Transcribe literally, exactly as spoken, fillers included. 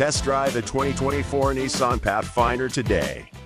Test drive a twenty twenty-four Nissan Pathfinder today.